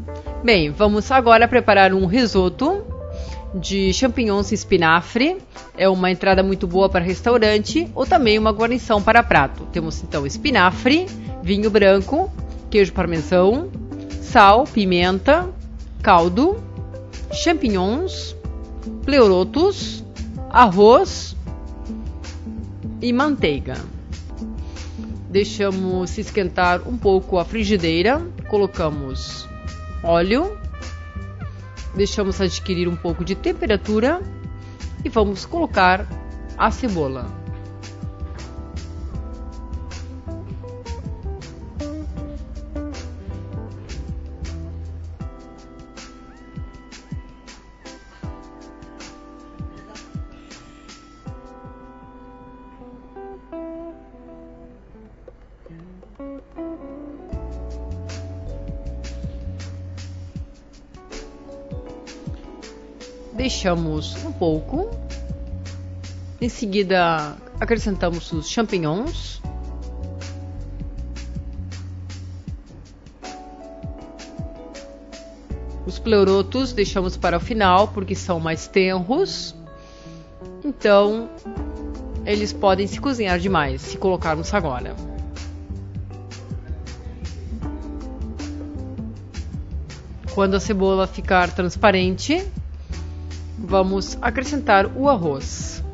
Bem, vamos agora preparar um risoto de champignons e espinafre. É uma entrada muito boa para restaurante ou também uma guarnição para prato. Temos então espinafre, vinho branco, queijo parmesão, sal, pimenta, caldo, champignons, pleurotos, arroz e manteiga. Deixamos se esquentar um pouco a frigideira, colocamos óleo, deixamos adquirir um pouco de temperatura e vamos colocar a cebola. Deixamos um pouco, em seguida acrescentamos os champignons, os pleurotos deixamos para o final porque são mais tenros, então eles podem se cozinhar demais se colocarmos agora. Quando a cebola ficar transparente, vamos acrescentar o arroz.